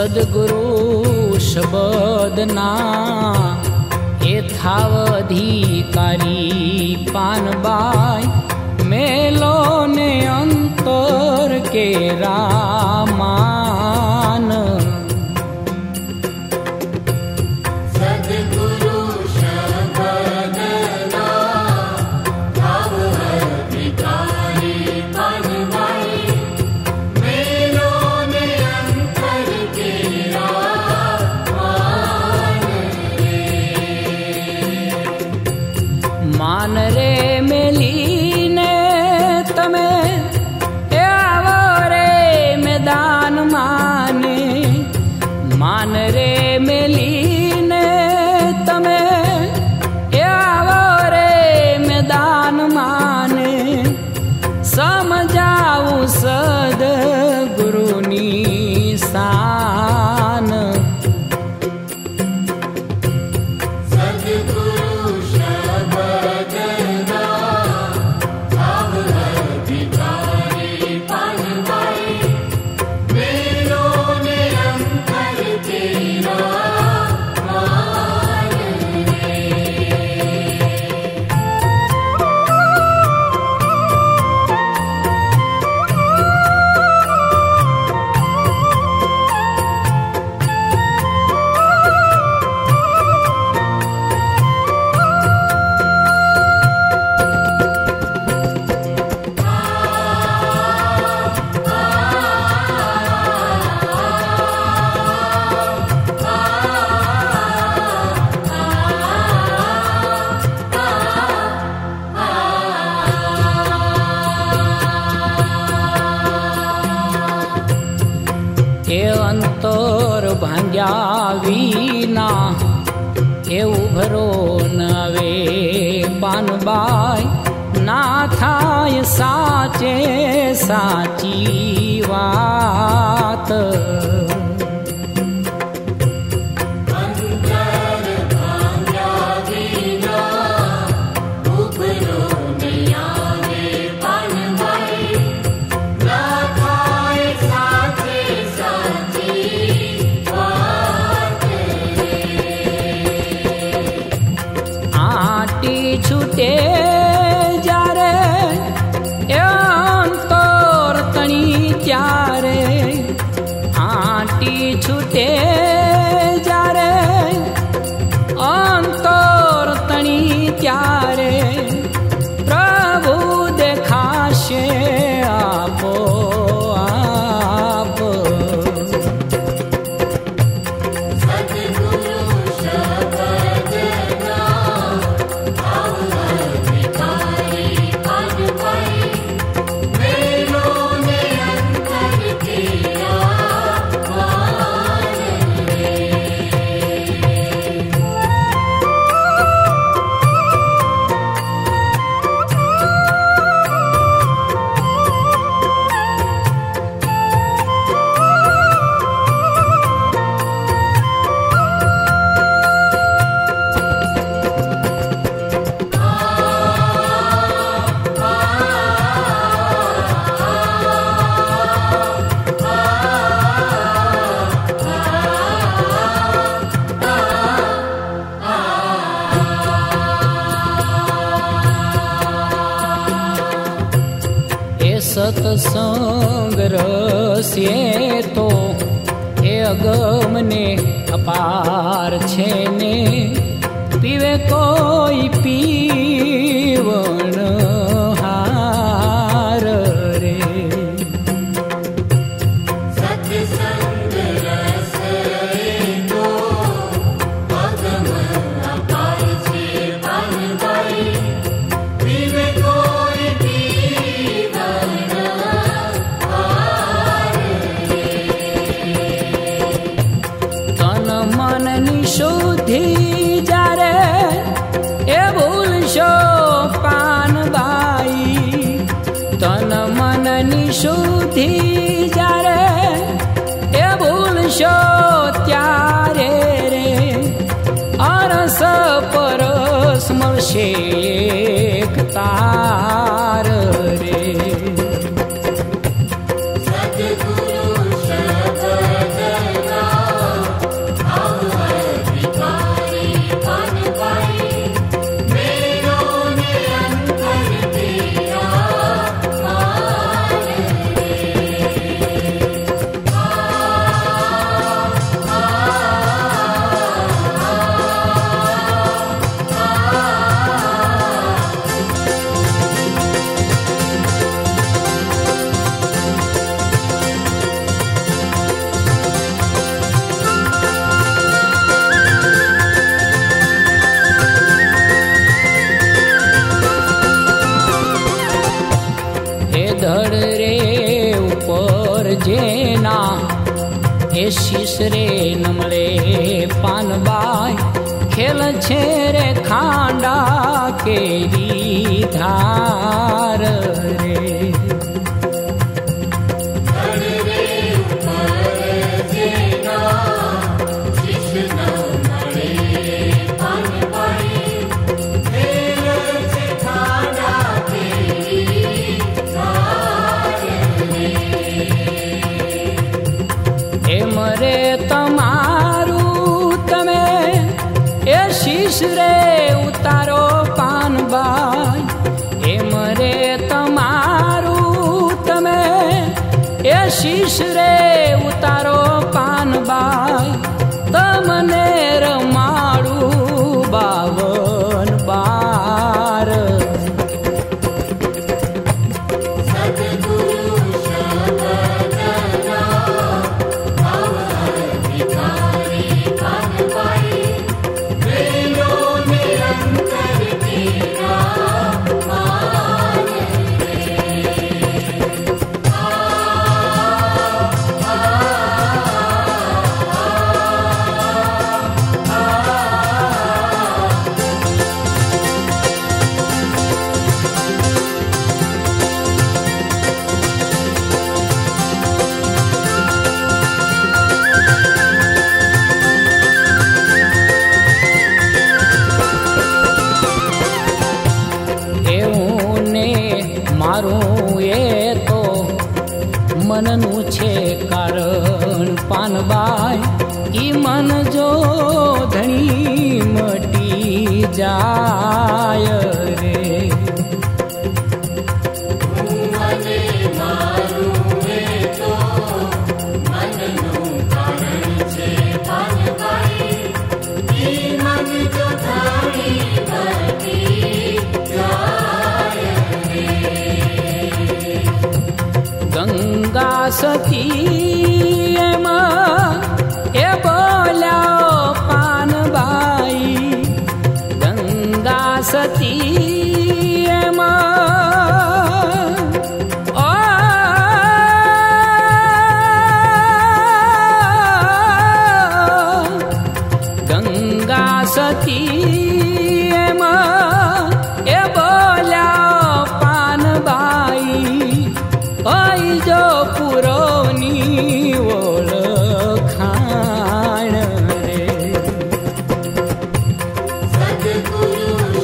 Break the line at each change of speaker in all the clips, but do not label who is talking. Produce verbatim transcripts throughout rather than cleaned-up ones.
સદગુરુ શબદના એ થાવધિકારી પાનબાઈ મેલો ને અંતર કે રામાન
સદગુરુ શબદના થાવધિકારી પાનબાઈ મેલો ને અંતર કે રામાન રે
માન રે મેલીને તમે એ આવો રે મેદાન માને માન રે મેલીને તમે એ આવો રે મેદાન માને સમજાવું સદગુરુની શાન
સદગુરુ શબદના થાવધિકારી પાનબાઈ મેલો ને અંતર કે રામાન રે
એ અંતર ભાંગ્યા વિના એ ઉભરો નવે પાનબાઈ ના થાય સાચે સાચી વાત
અંતર ભાંગ્યા વિના ઉભરો ને આવે પાનબાઈ ના થાય સાચે સાચી વાત રે
આટી છૂટે જ્યારે એ અંતર તણી ત્યારે આટી છૂટે જ્યારે અંતર તણી ત્યારે પ્રભુ દેખાશે આપો આપ
સદગુરુ શબદના થાવધિકારી પાનબાઈ મેલો ને અંતર કે રામાન રે
એ સત્સંગ રસ્યે તો એ અગમને અપાર છે ને પીવે કોઈ પીવણ હાર રે
સત્સંગ રસ તો અગમ અપાર છે પાનબાઈ પીવે કોઈ પીવણ હાર રે
તન મનની શુદ્ધિ જ્યારે એ ભૂલશો પાનબાઈ તન મનની શુદ્ધિ જ્યારે એ ભૂલશો ત્યારે રે અરસ પરસ મળશે એક તાર રે
સદગુરુ શબદના
એ શીશ રે નમળે પાનબાઈ ખેલ છે રે ખાંડા કેરી ધાર રે રે ઉતારો પાનબાઈ એમ રે તમારું તમે એ શીશ રે ઉતારો પાનબાઈ તમને રમાડું બાવન બાર મનનું છે કારણ પાનબાઈ ઈ મન જો ધણી મટી જાય રે ગંગા સતી એમાં એ બોલ્યો પાનબાઈ ગંગા સતી એમાં ઓ ગંગા સતી એમાં એ બોલ્યો પાનબાઈ ઓય જો પુરોની ઓળખાણ રે
સદગુરુ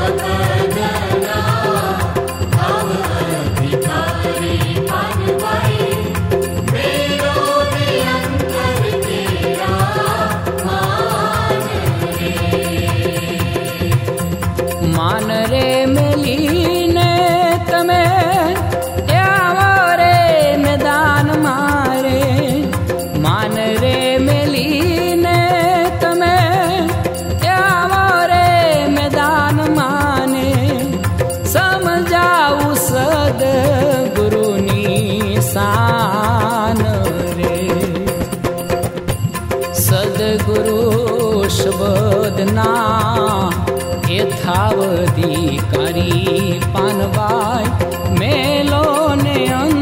શબદના ભાવ અધિકારી પાનબાઈ મેરો નિયંતર તેરા માન રે
માન રે મેલીને તમે મેદાન મારે માન રે મેલીને તમે આવો રે મેદાન માને સમજાવું સદગુરુની શાન રે સદગુરુ શબદના યથાવધિકારી પાનબાઈ મેલો ને